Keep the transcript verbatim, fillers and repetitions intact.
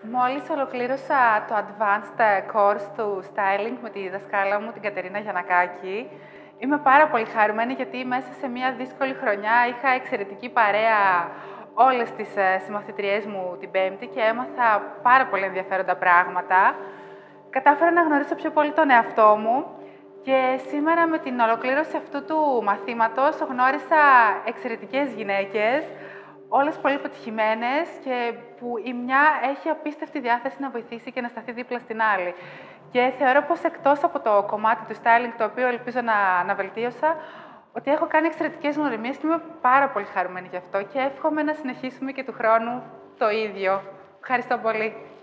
Μόλις ολοκλήρωσα το Advanced Course του Styling με τη δασκάλα μου, την Κατερίνα Γιαννακάκη. Είμαι πάρα πολύ χαρούμενη γιατί μέσα σε μια δύσκολη χρονιά είχα εξαιρετική παρέα όλες τις συμμαθητριές μου την Πέμπτη και έμαθα πάρα πολύ ενδιαφέροντα πράγματα. Κατάφερα να γνωρίσω πιο πολύ τον εαυτό μου και σήμερα με την ολοκλήρωση αυτού του μαθήματος γνώρισα εξαιρετικές γυναίκες, όλες πολύ επιτυχημένες και που η μια έχει απίστευτη διάθεση να βοηθήσει και να σταθεί δίπλα στην άλλη. Και θεωρώ πως εκτός από το κομμάτι του styling, το οποίο ελπίζω να, να βελτίωσα, ότι έχω κάνει εξαιρετικές γνωριμίες και είμαι πάρα πολύ χαρούμενη γι' αυτό και εύχομαι να συνεχίσουμε και του χρόνου το ίδιο. Ευχαριστώ πολύ.